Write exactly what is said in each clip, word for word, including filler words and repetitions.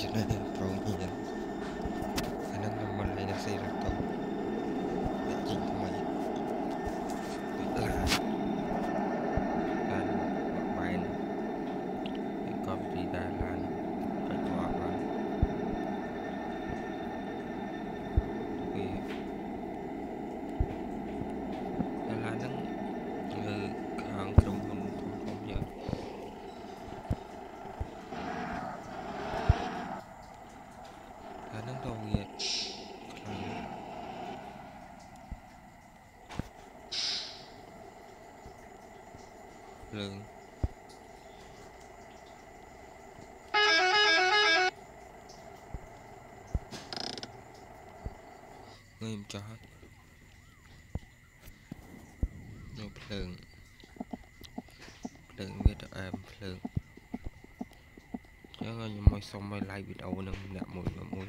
China pro nhiên khả năng là mình lại là xây ra câu để chính của mình để là lan bài này để có gì ra lan phải tỏa vào vì là lan nó như hàng trong mình không không giờ là nó đâu vậy lượng nghiêm cho hết nó lượng lượng biết em lượng chứ nhưng mà xong mới like video nâng nè mùi và mùi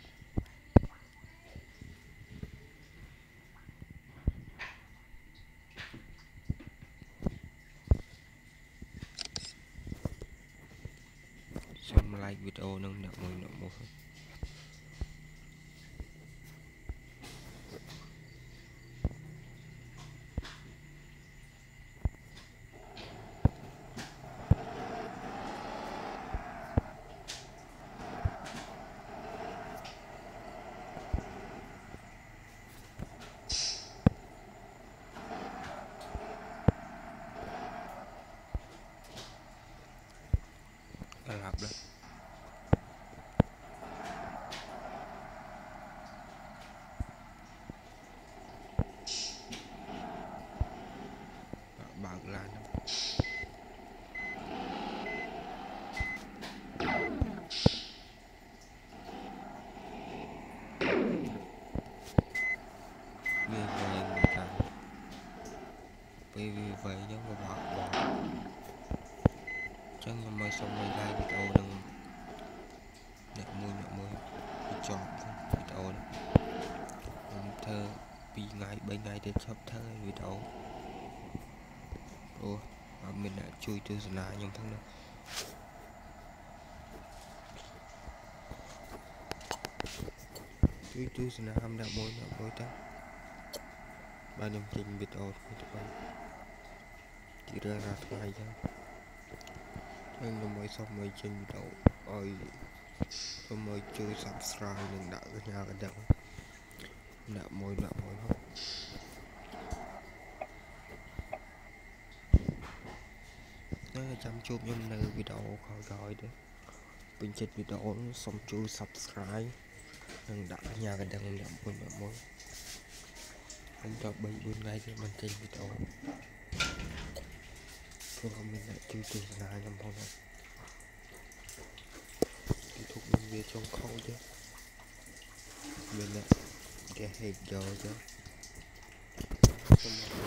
xong like video nâng nè mùi nè mùi lặp đó bạn là vì vậy người ta vì vậy giống như bạn bỏ chân nhưng mà xong mới like video đừng nè mùi nè mùi chọn video thơ vì ngày bên ngày để chấp thơ video ủa mà mình đã chui từ là nhưng thằng nào chui từ là ham đã môi đã môi ta ba nhầm trình video của tụi bay chỉ ra ra thay chứ nhưng mà mới xong mới trình video ơi tôi mới chơi subscribe nên đã cái nhà cái đậu đã môi đã môi không nó chăm chụp nhưng nơi video khỏi gọi đấy bình chết video nó xong chú subscribe nhưng đã nhà cái đăng nhập môi đã môi không cho bảy bốn ngày thì mình trình video không không mình lại chơi từ là nhầm hôm nay thì thuộc mình về trong khâu chứ mình lại cái hết giờ chứ xong rồi